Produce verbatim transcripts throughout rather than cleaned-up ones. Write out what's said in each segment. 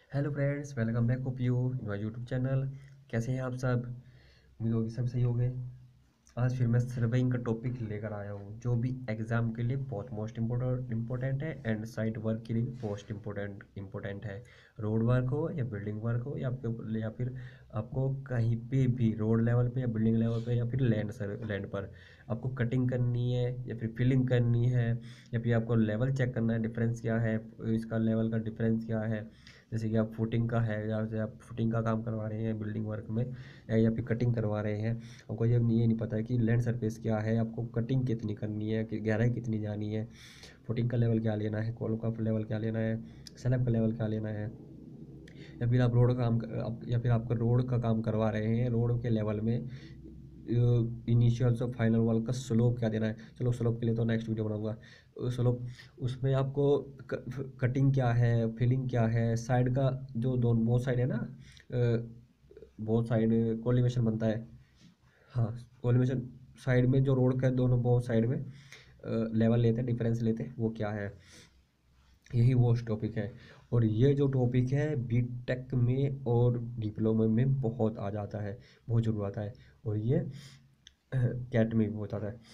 Hello friends, welcome back of you in my YouTube channel. कैसे हैं आप सब? उम्मीद होगी सब सही होंगे। आज फिर मैं सर्वेइंग का टॉपिक लेकर आया हूँ, जो भी एग्ज़ाम के लिए बहुत मोस्ट इम्पोर्टेंट इम्पोर्टेंट है एंड साइट वर्क के लिए भी मोस्ट इम्पोर्टेंट इम्पोर्टेंट है। रोड वर्क हो या बिल्डिंग वर्क हो या आपके या फिर आपको कहीं पे भी रोड लेवल पे या बिल्डिंग लेवल पे या फिर लैंड सर लैंड पर आपको कटिंग करनी है या फिर फिलिंग करनी है या फिर आपको लेवल चेक करना है, डिफरेंस क्या है, इसका लेवल का डिफरेंस क्या है। जैसे कि आप फुटिंग का है या जैसे आप फुटिंग का काम करवा रहे हैं बिल्डिंग वर्क में या या फिर कटिंग करवा रहे हैं, आपको ये नहीं ये नहीं पता है कि लैंड सरफेस क्या है, आपको कटिंग कितनी करनी है, कि गहराई कितनी जानी है, फुटिंग का लेवल क्या लेना है, कॉलम का लेवल क्या लेना है, स्लैब का लेवल क्या लेना है। या फिर आप रोड का काम आप, या फिर आपका रोड का काम करवा रहे हैं, रोड के लेवल में इनिशियल से फाइनल वाल का स्लोप क्या देना है। चलो स्लोप के लिए तो नेक्स्ट वीडियो बनाऊंगा। स्लोप उसमें आपको कटिंग क्या है, फिलिंग क्या है, साइड का जो दोनों बहुत साइड है ना, बहुत साइड कोलिमेशन बनता है। हाँ, कोलिमेशन साइड में जो रोड का दोनों बहुत साइड में लेवल लेते हैं, डिफरेंस लेते हैं, वो क्या है। यही वो टॉपिक है। और ये जो टॉपिक है बीटेक में और डिप्लोमा में बहुत आ जाता है, बहुत जरूर आता है। और ये कैट में भी बहुत आता है।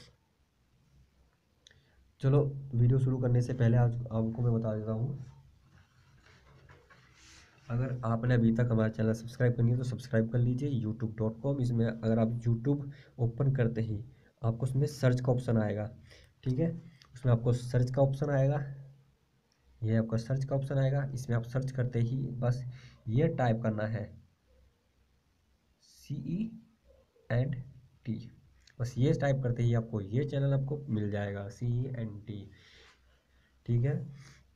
चलो वीडियो शुरू करने से पहले आज आपको मैं बता देता हूँ, अगर आपने अभी तक हमारा चैनल सब्सक्राइब करनी है तो सब्सक्राइब कर लीजिए यूट्यूब डॉट कॉम। इसमें अगर आप यूट्यूब ओपन करते ही आपको उसमें सर्च का ऑप्शन आएगा, ठीक है। उसमें आपको सर्च का ऑप्शन आएगा, ये आपका सर्च का ऑप्शन आएगा। इसमें आप सर्च करते ही बस ये टाइप करना है, सी ई एंड टी। बस ये टाइप करते ही आपको ये चैनल आपको मिल जाएगा, सी ई एंड टी, ठीक है।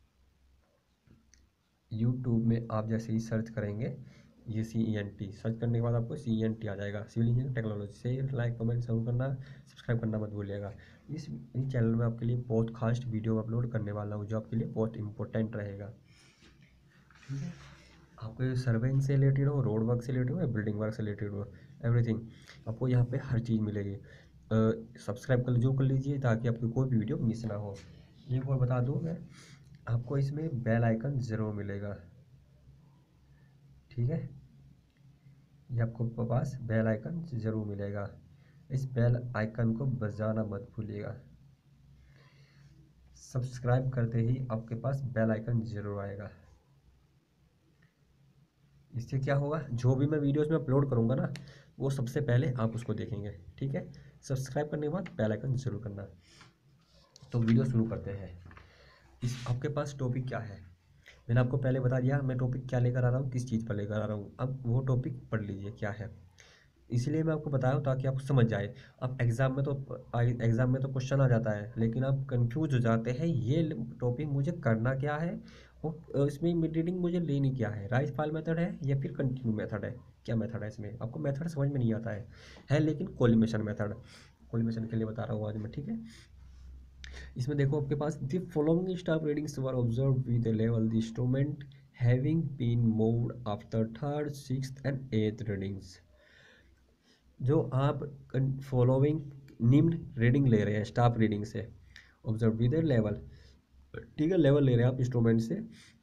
यूट्यूब में आप जैसे ही सर्च करेंगे ये C E N T, search करने के बाद आपको सी ई एन टी आ जाएगा, सिविल इंजीनियरिंग टेक्नोलॉजी। से लाइक कमेंट जरूर करना, सब्सक्राइब करना मत भूलिएगा। इस इस चैनल में आपके लिए बहुत खास वीडियो अपलोड करने वाला हूँ, जो आपके लिए बहुत इंपॉर्टेंट रहेगा, ठीक है। आपको सर्वेइंग से रिलेटेड हो, रोड वर्क से रिलेटेड हो या बिल्डिंग वर्क से रिलेटेड हो, एवरीथिंग आपको यहाँ पे हर चीज़ मिलेगी। सब्सक्राइब कर जो कर लीजिए ताकि आपकी कोई भी वीडियो मिस ना हो। एक और बता दूँ मैं, आपको इसमें बेल आइकन ज़रूर मिलेगा, ठीक है। ये आपको पास बेल आइकन ज़रूर मिलेगा, इस बेल आइकन को बजाना मत भूलिएगा। सब्सक्राइब करते ही आपके पास बेल आइकन ज़रूर आएगा। इससे क्या होगा, जो भी मैं वीडियोस में अपलोड करूँगा ना, वो सबसे पहले आप उसको देखेंगे, ठीक है। सब्सक्राइब करने के बाद बेल आइकन ज़रूर करना। तो वीडियो शुरू करते हैं। इस आपके पास टॉपिक क्या है, मैंने आपको पहले बता दिया मैं टॉपिक क्या लेकर आ रहा हूँ, किस चीज़ पर लेकर आ रहा हूँ। अब वो टॉपिक पढ़ लीजिए क्या है, इसलिए मैं आपको बताया हूँ ताकि आपको समझ जाए। अब एग्ज़ाम में तो एग्ज़ाम में तो क्वेश्चन आ जाता है, लेकिन आप कंफ्यूज हो जाते हैं ये टॉपिक मुझे करना क्या है और इसमें मिड रीडिंग मुझे लेनी क्या है, राइट फाइल मेथड है या फिर कंटिन्यू मेथड है, क्या मेथड है। इसमें आपको मेथड समझ में नहीं आता है है लेकिन कोलिमेशन मेथड, कोलिमेशन के लिए बता रहा हूँ आज मैं, ठीक है। इसमें देखो आपके पास the following staff readings were observe with the level the instrument having been moved after third sixth and eighth readings. जो आप फॉलोइंग निम्न रीडिंग ले रहे हैं स्टाफ रीडिंग से, ऑब्जर्व विद लेवल, ठीक है, लेवल ले रहे हैं आप इंस्ट्रूमेंट से।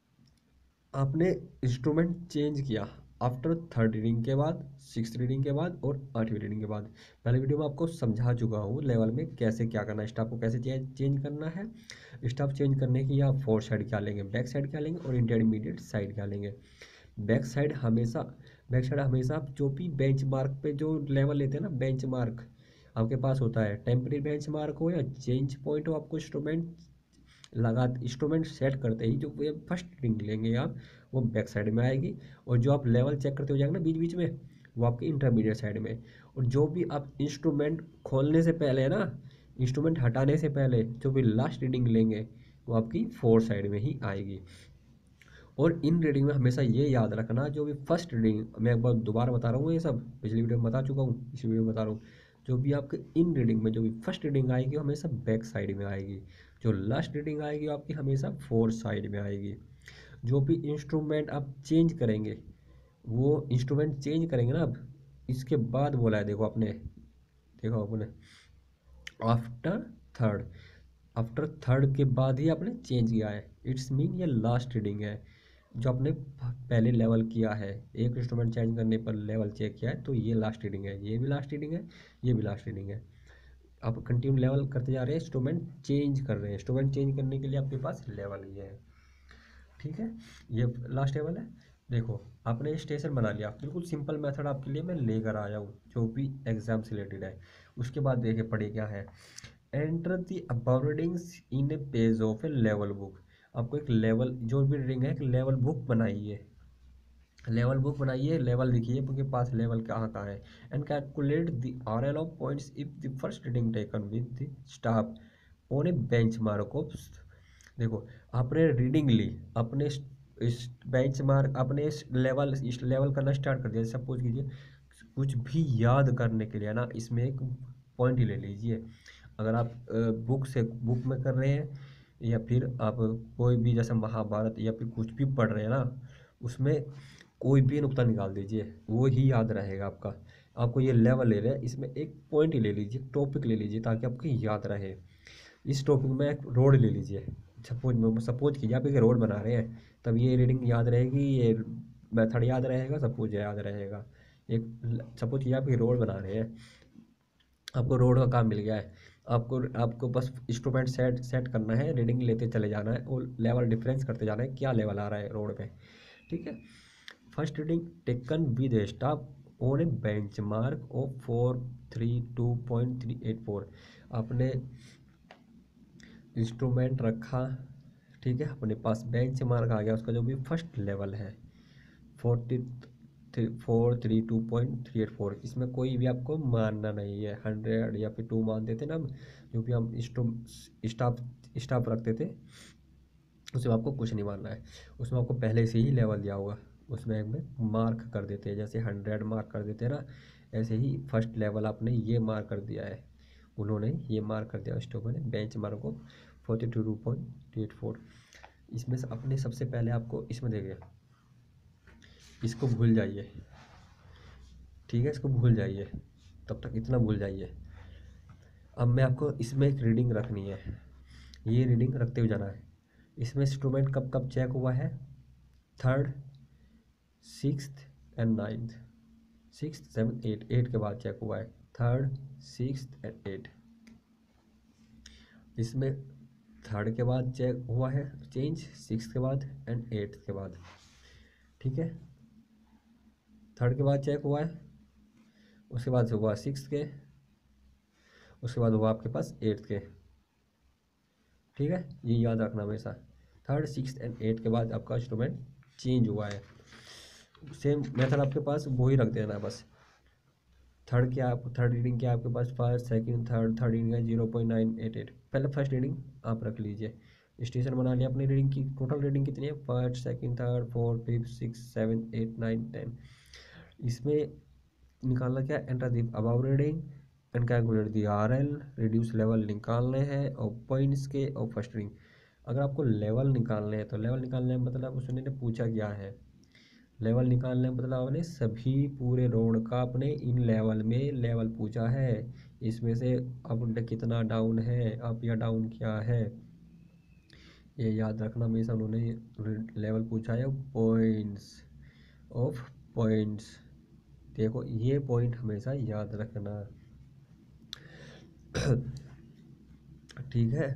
आपने इंस्ट्रूमेंट चेंज किया आफ्टर थर्ड रीडिंग के बाद, सिक्स रीडिंग के बाद और आठवीं रीडिंग के बाद। पहले वीडियो में आपको समझा चुका हूँ लेवल में कैसे क्या करना है, स्टाफ को कैसे चेंज करना है। स्टाफ चेंज करने की आप फोर साइड क्या लेंगे, बैक साइड क्या लेंगे और इंटरमीडिएट साइड क्या लेंगे। बैक साइड हमेशा बैक साइड हमेशा आप जो भी बेंच मार्क पे जो लेवल लेते हैं ना, बेंच मार्क आपके पास होता है, टेम्परेरी बेंच मार्क हो या चेंज पॉइंट हो, आपको इंस्ट्रूमेंट लगा इंस्ट्रूमेंट सेट करते ही जो फर्स्ट रीडिंग लेंगे आप, वो बैक साइड में आएगी। और जो आप लेवल चेक करते हो जाएंगे ना बीच बीच में, वो आपके इंटरमीडिएट साइड में। और जो भी आप इंस्ट्रूमेंट खोलने से पहले ना, इंस्ट्रूमेंट हटाने से पहले जो भी लास्ट रीडिंग लेंगे, वो आपकी फोर साइड में ही आएगी। और इन रीडिंग में हमेशा ये याद रखना, जो भी फर्स्ट रीडिंग, मैं एक बार दोबारा बता रहा हूँ, ये सब पिछली वीडियो में बता चुका हूँ, इसी वीडियो में बता रहा हूँ, जो भी आपके इन रीडिंग में जो भी फर्स्ट रीडिंग आएगी वो हमेशा बैक साइड में आएगी। जो लास्ट रीडिंग आएगी आपकी हमेशा फोर साइड में आएगी। जो भी इंस्ट्रूमेंट आप चेंज करेंगे, वो इंस्ट्रूमेंट चेंज करेंगे ना, अब इसके बाद बोला है, देखो आपने देखो आपने आफ्टर थर्ड, आफ्टर थर्ड के बाद ही आपने चेंज किया है, इट्स मीन ये लास्ट रीडिंग है। जो आपने पहले लेवल किया है, एक इंस्ट्रूमेंट चेंज करने पर लेवल चेक किया है, तो ये लास्ट रीडिंग है, ये भी लास्ट रीडिंग है, ये भी लास्ट रीडिंग है। आप कंटिन्यू लेवल करते जा रहे हैं, इंस्ट्रूमेंट चेंज कर रहे हैं, इंस्ट्रूमेंट चेंज करने के लिए आपके पास लेवल ये है, ठीक है। ये लास्ट लेवल है। देखो आपने स्टेशन बना लिया, बिल्कुल सिंपल मेथड आपके लिए मैं लेकर आया हूँ जो भी एग्जाम से रिलेटेड है। उसके बाद देखिए पढ़िए क्या है, enter the above readings in a page of a level book. आपको एक लेवल, जो भी रीडिंग है, एक लेवल बुक बनाइए, लेवल बुक बनाइए, लेवल लिखिए आपके पास लेवल कहाँ कहाँ है, and calculate the R L of points if the first reading taken with the staff on a bench mark of. देखो आपने रीडिंग ली, अपने इस बेंच मार्क, अपने इस लेवल इस लेवल करना स्टार्ट कर दिया। सपोज कीजिए कुछ भी याद करने के लिए ना, इसमें एक पॉइंट ही ले लीजिए। अगर आप बुक से बुक में कर रहे हैं, या फिर आप कोई भी जैसे महाभारत या फिर कुछ भी पढ़ रहे हैं ना, उसमें कोई भी नुक्ता निकाल दीजिए, वो ही याद रहेगा आपका। आपको ये लेवल ले रहे हैं, इसमें एक पॉइंट ही ले लीजिए, टॉपिक ले लीजिए, ताकि आपको याद रहे। इस टॉपिक में एक रोड ले लीजिए, सपोज में सपोज कीजिए आप एक रोड बना रहे हैं, तब ये रीडिंग याद रहेगी, ये मेथड याद रहेगा, सब कुछ याद रहेगा। एक सपोज कीजिए आप एक रोड बना रहे हैं, आपको रोड का काम मिल गया है, आपको आपको बस इंस्ट्रूमेंट सेट सेट करना है, रीडिंग लेते चले जाना है और लेवल डिफरेंस करते जाना है, क्या लेवल आ रहा है रोड पे, ठीक है। First reading taken with staff on a bench mark of four three two point three eight four. आपने इंस्ट्रूमेंट रखा, ठीक है, अपने पास बेंच मार्क आ गया, उसका जो भी फर्स्ट लेवल है forty three four three two point three eight four. इसमें कोई भी आपको मानना नहीं है, हंड्रेड या फिर टू मान देते ना हम, जो भी हम स्टाफ स्टाफ रखते थे, उसमें आपको कुछ नहीं मानना है। उसमें आपको पहले से ही लेवल दिया होगा, उसमें हमें मार्क कर देते हैं, जैसे हंड्रेड मार्क कर देते हैं ना, ऐसे ही फर्स्ट लेवल आपने ये मार्क कर दिया है, उन्होंने ये मार्क कर दिया स्टोवर ने, बेंच मार्क को forty two two point eight four. इसमें से अपने सबसे पहले आपको इसमें देखिए, इसको भूल जाइए, ठीक है, इसको भूल जाइए, तब तक इतना भूल जाइए। अब मैं आपको इसमें एक रीडिंग रखनी है, ये रीडिंग रखते हुए जाना है। इसमें इंस्ट्रूमेंट कब कब चेक हुआ है, third sixth and ninth, six seven eight, eight के बाद चेक हुआ है, थर्ड सिक्स्थ एंड एट। इसमें थर्ड के बाद चेक हुआ है चेंज, सिक्स के बाद एंड एट्थ के बाद, ठीक है। थर्ड के बाद चेक हुआ है, उसके बाद से हुआ सिक्स के, उसके बाद हुआ आपके पास एट्थ के, ठीक है, ये याद रखना हमेशा। थर्ड सिक्स एंड एट के बाद आपका इंस्ट्रूमेंट चेंज हुआ है, सेम मेथड आपके पास वो ही रख देना बस। थर्ड क्या, आप थर्ड रीडिंग क्या आपके पास, first second third, third reading है zero point nine eight eight. पहले फर्स्ट रीडिंग आप रख लीजिए, स्टेशन बना लिया अपनी रीडिंग की। टोटल रीडिंग कितनी है, first second third fourth fifth six seven eight nine ten. इसमें निकालना क्या, enter the above reading and calculate the R L, reduce level निकालने हैं और पॉइंट्स के और फर्स्ट रीडिंग। अगर आपको लेवल निकालने हैं तो लेवल निकालने में मतलब उसने पूछा क्या है, लेवल निकालने में मतलब आपने सभी पूरे रोड का अपने इन लेवल में लेवल पूछा है, इसमें से अब कितना डाउन है, अप या डाउन क्या है, ये याद रखना हमेशा। उन्होंने लेवल पूछा है पॉइंट्स ऑफ पॉइंट्स, देखो ये पॉइंट हमेशा याद रखना, ठीक है।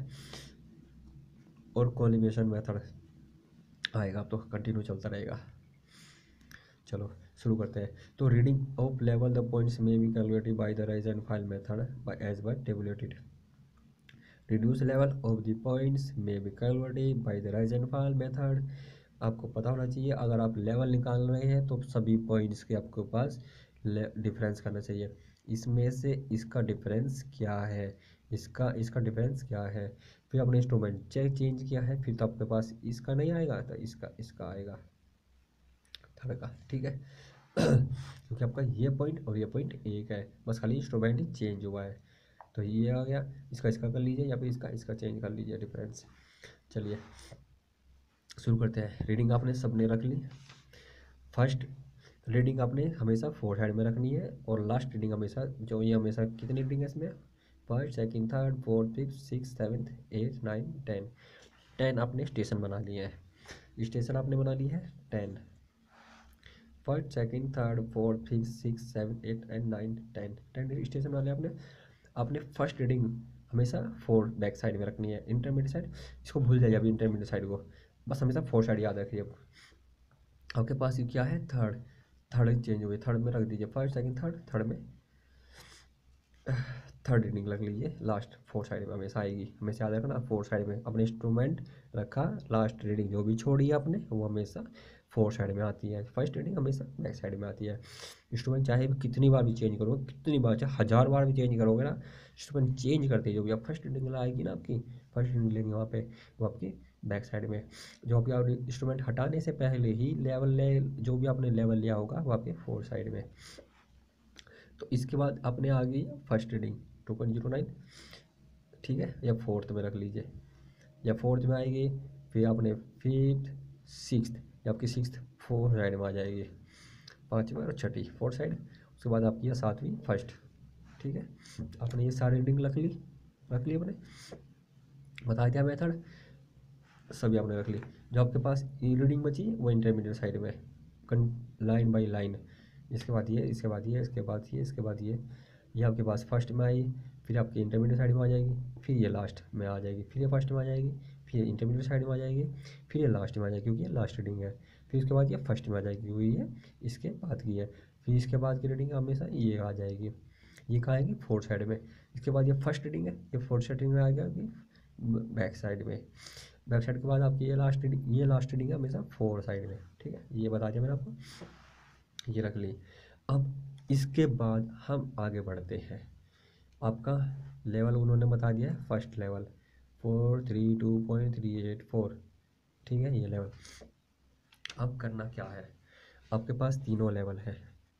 और कोलिमेशन मेथड आएगा तो कंटिन्यू चलता रहेगा। चलो शुरू करते हैं। तो reading of level the points may be calculated by the rise and fall method by as by tabulated. Reduce level of the points may be calculated by the rise and fall method. आपको पता होना चाहिए, अगर आप level निकाल रहे हैं तो सभी पॉइंट्स के आपके पास डिफरेंस करना चाहिए। इसमें से इसका डिफरेंस क्या है, इसका इसका डिफरेंस क्या है, फिर आपने इंस्ट्रूमेंट चेक चेंज किया है, फिर तो आपके पास इसका नहीं आएगा तो इसका इसका आएगा थर्ड का, ठीक है। क्योंकि आपका ये पॉइंट और ये पॉइंट एक है, बस खाली इंस्ट्रूमेंट ही चेंज हुआ है। तो ये आ गया, इसका इसका कर लीजिए या फिर इसका इसका चेंज कर लीजिए डिफरेंस। चलिए शुरू करते हैं। रीडिंग आपने सबने रख ली। फर्स्ट रीडिंग आपने हमेशा फोर हेड में रखनी है, और लास्ट रीडिंग हमेशा जो ये हमेशा कितनी रीडिंग है इसमें, first second third fourth fifth six seventh eight nine ten. Ten आपने स्टेशन बना लिए हैं। स्टेशन आपने बना ली है ten. First second third fourth fifth six seven eight and nine ten, ten station वाले आपने आपने फर्स्ट रीडिंग हमेशा फोर बैक साइड में रखनी है। इंटरमीडिएट साइड इसको भूल जाइए अभी, इंटरमीडिएट साइड को बस हमेशा फोर साइड याद रखिए। आपके पास ये क्या है, थर्ड, थर्ड चेंज हो गई, थर्ड में रख दीजिए फर्स्ट सेकंड थर्ड, थर्ड में थर्ड रीडिंग रख लीजिए लास्ट फोर साइड में हमेशा आएगी, हमेशा याद रखना फोर साइड में। अपने इंस्ट्रूमेंट रखा, लास्ट रीडिंग जो भी छोड़ी आपने वो हमेशा फोर साइड में आती है, फर्स्ट रीडिंग हमेशा बैक साइड में आती है। इंस्ट्रूमेंट चाहे कितनी बार भी चेंज करोगे, कितनी बार चाहे हज़ार बार भी चेंज करोगे ना, इंस्ट्रूमेंट चेंज करते जो भी आप फर्स्ट रीडिंग आएगी ना आपकी, फर्स्ट रीडिंग लेंगे वहाँ पे वो आपकी बैक साइड में। जो भी आप इंस्ट्रूमेंट हटाने से पहले ही लेवल ले जो भी आपने लेवल लिया होगा वो आपके फोर साइड में। तो इसके बाद अपने आ गई first reading two point zero nine, ठीक है, या फोर्थ में रख लीजिए, या फोर्थ में आएगी, फिर आपने फिफ्थ सिक्स्थ, या आपकी सिक्स्थ फोर साइड में आ जाएगी, पाँचवीं और छठी फोर्थ साइड। उसके बाद आपकी सातवीं फर्स्ट, ठीक है। आपने ये सारी रीडिंग रख ली, रख ली अपने बताया क्या मेथड, सभी आपने रख ली। जो आपके पास ये रीडिंग बची वो इंटरमीडिएट साइड में लाइन बाय लाइन, इसके बाद ये, इसके बाद ये, इसके बाद ये, इसके बाद ये ये आपके पास फर्स्ट में आई, फिर आपकी इंटरमीडिएट साइड में आ जाएगी, फिर ये लास्ट में आ जाएगी, फिर ये फर्स्ट में आ जाएगी, फिर ये इंटरमीडिएट साइड में आ जाएगी, फिर ये लास्ट में आ जाएगी क्योंकि ये लास्ट रीडिंग है, फिर उसके बाद ये फर्स्ट में आ जाएगी क्योंकि ये इसके बाद की है, फिर इसके बाद की रीडिंग हमेशा ये आ जाएगी, ये कहाँ आएगी फोर्थ साइड में। इसके बाद ये फर्स्ट रीडिंग है, ये फोर्थ साइड में आ गया बैक साइड में, बैक साइड के बाद आपकी ये लास्ट रीडिंग, ये लास्ट रीडिंग है हमेशा फोर साइड में, ठीक है, ये बता दिया मैंने आपको, ये रख ली। अब इसके बाद हम आगे बढ़ते हैं, आपका लेवल उन्होंने बता दिया है first level four three two point three eight four, ठीक है, ये लेवल। अब करना क्या है, आपके पास तीनों लेवल है,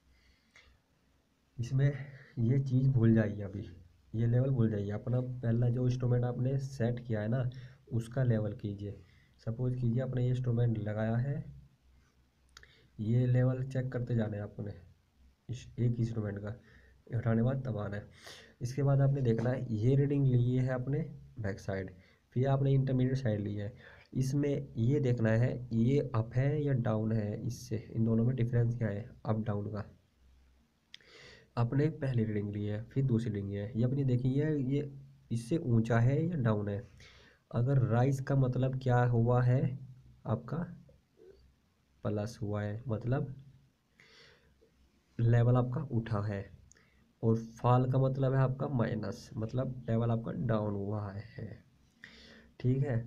इसमें ये चीज़ भूल जाइए अभी, ये लेवल भूल जाइए, अपना पहला जो इंस्ट्रूमेंट आपने सेट किया है ना उसका लेवल कीजिए। सपोज कीजिए आपने ये इंस्ट्रूमेंट लगाया है, ये लेवल चेक करते जाना है आपने इस एक इंस्ट्रूमेंट का, हटाने बाद तब आना है। इसके बाद आपने देखना है ये रीडिंग ली है आपने बैक साइड, फिर आपने इंटरमीडिएट साइड ली है, इसमें ये देखना है ये अप है या डाउन है, इससे इन दोनों में डिफरेंस क्या है अप डाउन का। आपने पहली रीडिंग ली है, फिर दूसरी रीडिंग है, ये अपनी देखिए ये इससे ऊंचा है या डाउन है। अगर राइज का मतलब क्या हुआ है आपका प्लस हुआ है, मतलब लेवल आपका उठा है, और फॉल का मतलब है आपका माइनस, मतलब लेवल आपका डाउन हुआ है, ठीक है।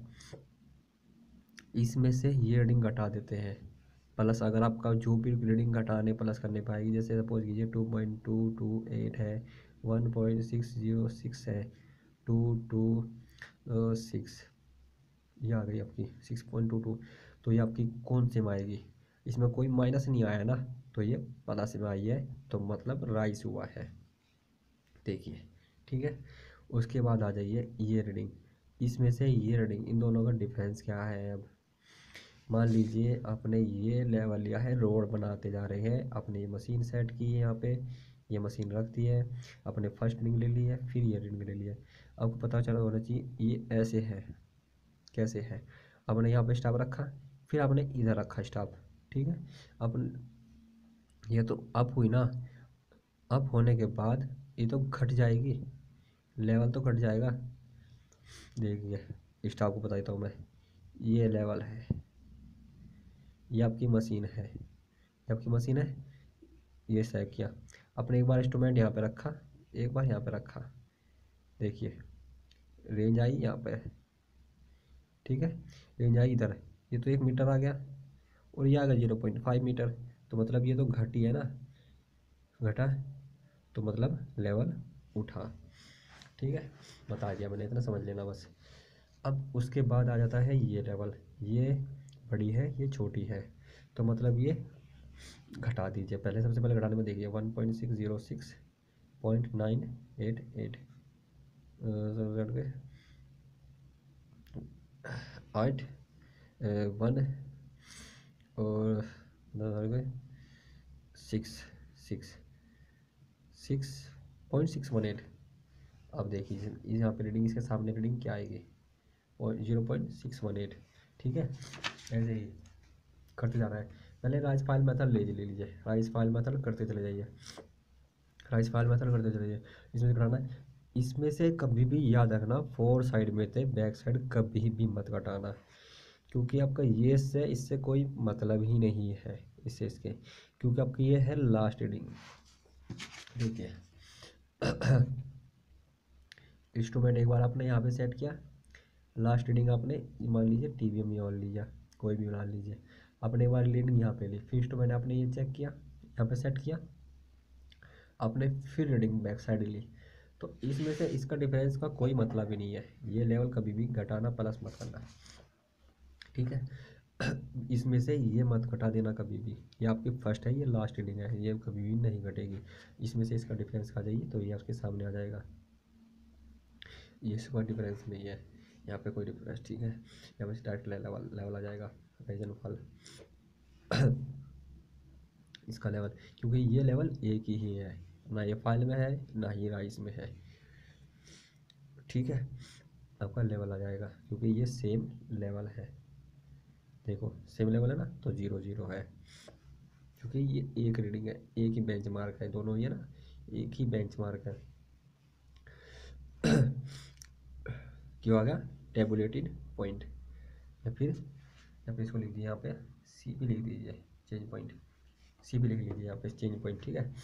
इसमें से ये रीडिंग घटा देते हैं, प्लस अगर आपका जो भी रीडिंग घटाने प्लस करने पाएगी, जैसे सपोज कीजिए two point two two eight है, one point six zero six है, टू टू सिक्स, ये आ गई आपकी सिक्स पॉइंट टू टू, तो ये आपकी कौन से में आएगी, इसमें कोई माइनस नहीं आया ना, तो ये प्लस में आई है, तो मतलब राइज हुआ है, देखिए, ठीक है। उसके बाद आ जाइए ये रीडिंग, इसमें से ये रीडिंग, इन दोनों का डिफरेंस क्या है। अब मान लीजिए आपने ये लेवल लिया है, रोड बनाते जा रहे हैं, आपने ये मशीन सेट की है यहाँ पे, ये मशीन रख दी है, आपने फर्स्ट रीडिंग ले ली है, फिर ये रीडिंग ले लिया, आपको पता चला होना चाहिए ये ऐसे है, कैसे है, आपने यहाँ पे स्टॉप रखा, फिर आपने इधर रखा स्टॉप, ठीक है। अपन ये तो अप हुई ना, अप होने के बाद ये तो घट जाएगी, लेवल तो घट जाएगा। देखिए स्टॉप को बताता हूँ मैं, ये लेवल है, ये आपकी मशीन है, ये आपकी मशीन है, ये सेव किया, अपने एक बार इंस्ट्रूमेंट यहाँ पे रखा, एक बार यहाँ पे रखा, देखिए रेंज आई यहाँ पे, ठीक है, रेंज आई इधर, ये तो एक मीटर आ गया, और ये आ गया जीरो पॉइंट फाइव मीटर, तो मतलब ये तो घटी है ना, घटा, तो मतलब लेवल उठा, ठीक है, बता दिया मैंने, इतना समझ लेना बस। अब उसके बाद आ जाता है ये लेवल, ये बड़ी है ये छोटी है, तो मतलब ये घटा दीजिए, पहले सबसे पहले घटाने में देखिए one point six zero six point nine eight eight आठ वन और six six six point six one eight. अब देखिए यहाँ पे रीडिंग, इसके सामने रीडिंग क्या आएगी, और zero point six one eight, ठीक है, ऐसे ही करते जाना है। पहले राइज फाइल मेथड ले ले लीजिए, राइज फाइल मेथड करते चले जाइए, राइज फाइल मेथड करते चले जाइए। इसमें कराना है, इसमें से कभी भी याद रखना फोर साइड में थे, बैक साइड कभी भी मत घटाना, क्योंकि आपका ये से इससे कोई मतलब ही नहीं है इससे इसके, क्योंकि आपकी ये है लास्ट रीडिंग। देखिए इंस्ट्रूमेंट एक बार आपने यहाँ पे सेट किया, लास्ट रीडिंग आपने मान लीजिए टीवीएम में और लीजिए, कोई भी मान लीजिए, आपने एक बार रीडिंग यहाँ पे ली, फिर इंस्ट्रूमेंट आपने ये चेक किया, यहाँ पे सेट किया आपने, फिर रीडिंग बैक साइड ली, तो इसमें से इसका डिफरेंस का कोई मतलब ही नहीं है। ये लेवल कभी भी घटाना प्लस मत करना, ठीक है। इसमें से ये मत घटा देना कभी भी, ये आपकी फर्स्ट है, ये लास्ट रीडिंग है, ये कभी भी नहीं घटेगी। इसमें से इसका डिफरेंस आ जाइए तो ये आपके सामने आ जाएगा, ये इसका डिफरेंस नहीं है यहाँ पे कोई डिफरेंस, ठीक है। यहाँ पे डायरेक्ट लेवल लेवल आ जाएगा, रीजन फॉल इसका लेवल, क्योंकि ये लेवल एक ही है, ना ये फाइल में है ना ही राइस में है, ठीक है। आपका लेवल आ जाएगा क्योंकि ये सेम लेवल है, देखो सेम लेवल है ना, तो जीरो जीरो है, क्योंकि ये एक रीडिंग है, एक ही बेंच मार्क है, दोनों ये ना एक ही बेंच मार्क है। क्यों आ गया टेबुलेटेड पॉइंट, या फिर या फिर इसको लिख दीजिए यहाँ पे सी भी लिख दीजिए, चेंज पॉइंट सी भी लिख लीजिए यहाँ पे चेंज पॉइंट, ठीक है।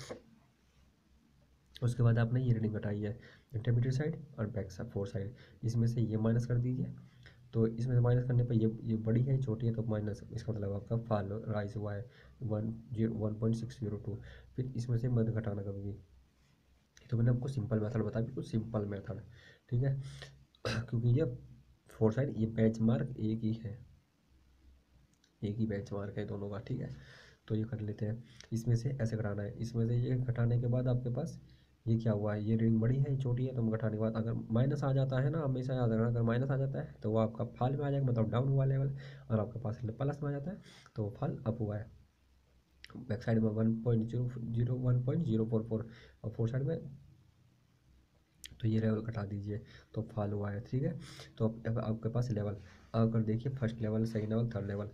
उसके बाद आपने ये रीडिंग घटाई है इंटरमीडिएट साइड और बैक साइड फोर साइड, इसमें से ये माइनस कर दीजिए, तो इसमें से माइनस करने पर ये ये बड़ी है छोटी है तो माइनस, इसका मतलब आपका फॉल राइज हुआ है one zero one point six zero two. फिर इसमें से मत घटाना कभी भी, तो मैंने आपको सिंपल मेथड बताया, बिल्कुल सिंपल मेथड, ठीक है। क्योंकि ये फोर साइड ये बेंच मार्क एक ही है, एक ही बेंच मार्क है दोनों का, ठीक है। तो ये कर लेते हैं, इसमें से ऐसे घटाना है, इसमें से ये घटाने के बाद आपके पास ये क्या हुआ है, ये रिंग बड़ी है छोटी है, तो घटाने के बाद अगर माइनस आ जाता है ना, हमेशा याद रखना अगर माइनस आ जाता है तो वो आपका फॉल में आ जाएगा, मतलब डाउन हुआ लेवल, और आपके पास प्लस में आ जाता है तो वो फॉल अप हुआ है। बैक साइड में one point zero zero one point zero four four और फोर साइड में, तो ये लेवल घटा दीजिए तो फॉल हुआ है, ठीक है। तो अब आपके पास लेवल अगर देखिए first level second level third level,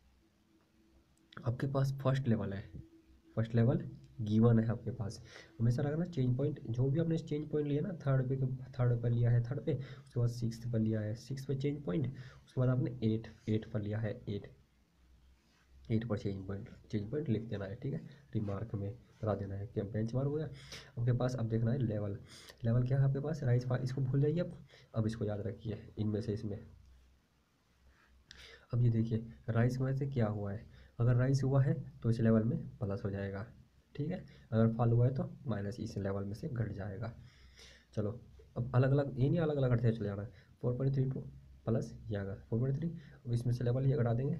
आपके पास फर्स्ट लेवल है, फर्स्ट लेवल गिवन है आपके पास, हमेशा रखना चेंज पॉइंट, जो भी आपने चेंज पॉइंट लिया ना थर्ड पे, थर्ड पर लिया है थर्ड पे, उसके बाद सिक्स पर लिया है सिक्स पे चेंज पॉइंट, उसके बाद आपने एट एट पर लिया है एट एट पर चेंज पॉइंट चेंज पॉइंट लिख देना है, ठीक है। रिमार्क में बता देना है कि बेंच मार्क हो गया आपके पास। अब देखना है लेवल, लेवल क्या है आपके पास, राइज फाइल, इसको भूल जाइए अब अब इसको याद रखिए इनमें से इसमें। अब ये देखिए राइज में से क्या हुआ है, अगर राइज हुआ है तो इस लेवल में प्लस हो जाएगा, ठीक है। अगर फॉल हुआ है तो माइनस इस लेवल में से घट जाएगा। चलो अब अलग अलग, ये नहीं अलग अलग घटते चले जाना है, four point three two plus ये आएगा फोर पॉइंट थ्री, अब इसमें से लेवल ये घटा देंगे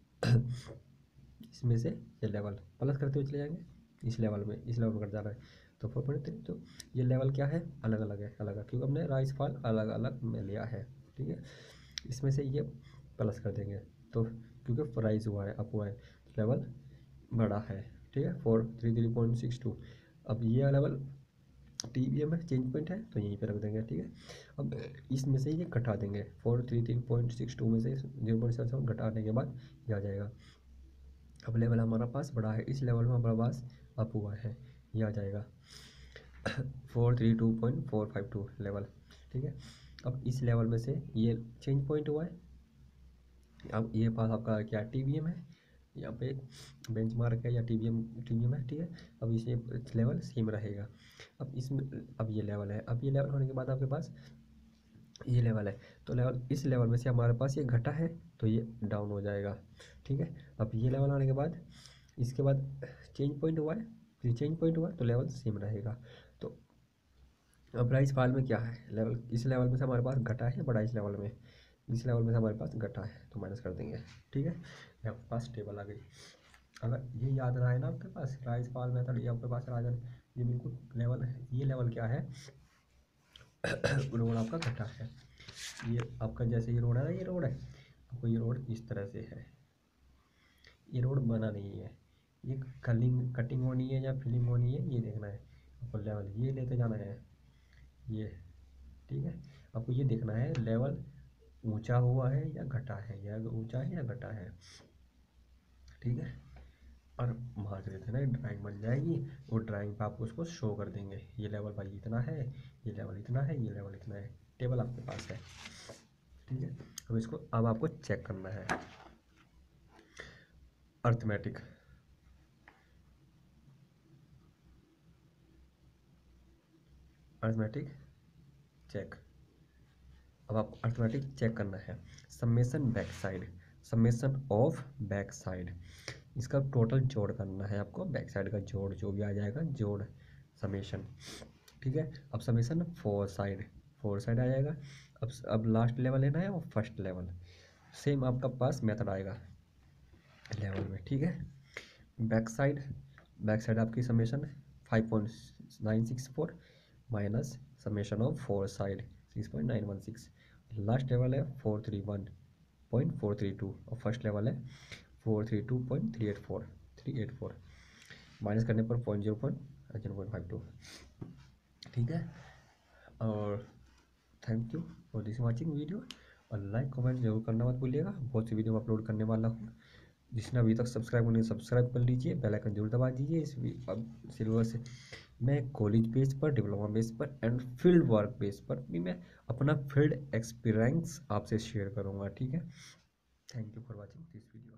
इसमें से ये लेवल प्लस करते हुए चले जाएंगे इस लेवल में, इस लेवल में घट जा रहा है तो फोर पॉइंट थ्री, तो ये लेवल क्या है अलग अलग है, अलग है क्योंकि हमने राइज फॉल अलग अलग में लिया है, ठीक है। इसमें से ये प्लस कर देंगे तो क्योंकि राइज हुआ है अप हुआ है तो लेवल बड़ा है, ठीक है, four three three point six two. अब ये लेवल टी वी एम है चेंज पॉइंट है तो यहीं पे रख देंगे, ठीक है। अब इसमें से ये घटा देंगे four three three point six two में से जीरो पॉइंट सेवन सेवन घटाने के बाद ये आ जाएगा। अब लेवल हमारा पास बड़ा है, इस लेवल में हमारा पास अप हुआ है, ये आ जाएगा four three two point four five two level, ठीक है। अब इस लेवल में से ये चेंज पॉइंट हुआ है, अब ये पास आपका क्या टी वी एम है, यहाँ पे बेंच मार्क है या T V M T V M है, ठीक है। अब इसे लेवल सेम रहेगा, अब इसमें अब ये लेवल है, अब ये लेवल होने के बाद आपके पास ये लेवल है, तो लेवल इस लेवल में से हमारे पास ये घटा है तो ये डाउन हो जाएगा, ठीक है। अब ये लेवल आने के बाद इसके बाद चेंज पॉइंट हुआ है, फिर चेंज पॉइंट हुआ तो लेवल सेम रहेगा। तो अब राइज फाइल में क्या है, लेवल इस लेवल में से हमारे पास घटा है बड़ा, इस लेवल में इस लेवल में से हमारे पास घटा है तो माइनस कर देंगे, ठीक है। यहाँ आपके पास टेबल आ गई, अगर ये याद रहा है ना आपके पास राइज फाइल मेथड, ये आपके पास राजन ये बिल्कुल लेवल है, ये लेवल क्या है रोड आपका घटा है, ये आपका जैसे ये रोड है ना, ये रोड है आपको, ये रोड इस तरह से है, ये रोड बना नहीं है, ये कलिंग कटिंग होनी है या फिलिंग होनी है ये देखना है आपको, लेवल ये लेते जाना है ये, ठीक है। आपको ये देखना है लेवल ऊंचा हुआ है या घटा है, या ऊंचा है या घटा है, ठीक है। और मार्क देते हैं ना, ड्राइंग बन जाएगी, वो ड्राइंग पे आपको उसको शो कर देंगे, ये लेवल भाई इतना है, ये लेवल इतना है, ये लेवल इतना है, टेबल आपके पास है, ठीक है। अब इसको अब आपको चेक करना है। Arithmetic, arithmetic check. अब आपको अर्थमेटिक चेक करना है। Summation back side, summation of back side, इसका टोटल जोड़ करना है आपको, बैक साइड का जोड़ जो भी आ जाएगा, जोड़ समेशन, ठीक है। अब summation fore side, fore side आ जाएगा। अब अब लास्ट लेवल लेना है वो फर्स्ट लेवल, सेम आपका पास मेथड आएगा लेवल में, ठीक है। बैक साइड, बैक साइड आपकी summation five point nine six four minus summation of fore side six point nine one six, last level है four three one point four three two और first level है four three two point three eight four three eight four, minus करने पर point zero point zero point five two, ठीक है। और thank you for this watching video, और like comment जरूर करना मत भूलिएगा, बहुत सी वीडियो में अपलोड करने वाला हूँ। जिसने अभी तक सब्सक्राइब नहीं सब्सक्राइब कर लीजिए, बेल आइकन जरूर दबा दीजिए। इस अब सिल्वर से मैं कॉलेज बेस पर, डिप्लोमा बेस पर एंड फील्ड वर्क बेस पर भी मैं अपना फील्ड एक्सपीरियंस आपसे शेयर करूँगा, ठीक है। Thank you for watching this video.